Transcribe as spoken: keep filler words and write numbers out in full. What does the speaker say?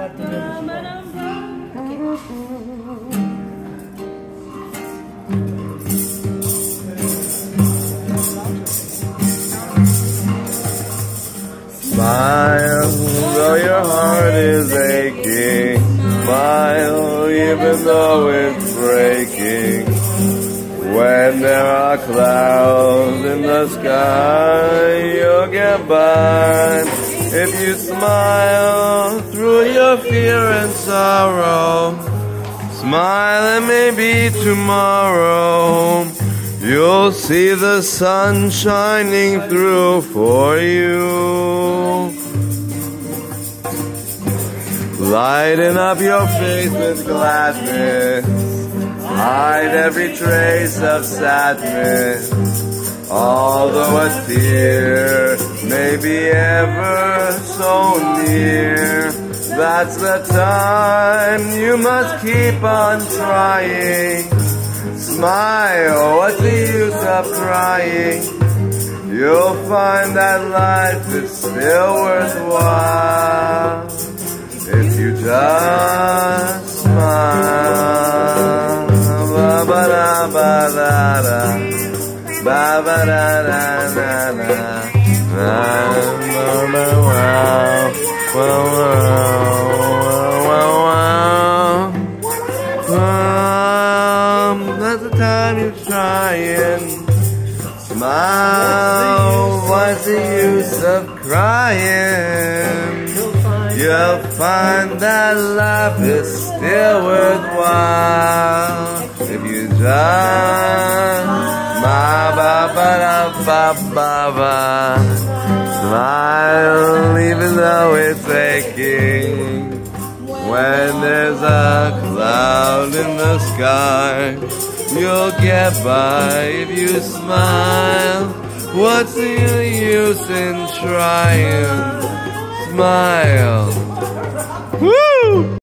Smile, though your heart is aching. Smile, even though it's breaking. When there are clouds in the sky, you'll get by. If you smile through your fear and sorrow, smile and maybe tomorrow you'll see the sun shining through for you. Lighten up your face with gladness, hide every trace of sadness. Although a tear may be ever so near, that's the time you must keep on trying. Smile, what's the use of crying? You'll find that life is still worthwhile if you just smile. Ba ba da ba da da, ba ba da da da da, ba ba wow, wow wow wow wow. That's the time you're trying. Smile, what's the use of crying? You'll find that life is still worthwhile if you just smile, ba ba da ba ba ba. Smile, even though it's aching. When there's a cloud in the sky, you'll get by if you smile. What's the use in trying? Smile. Woo!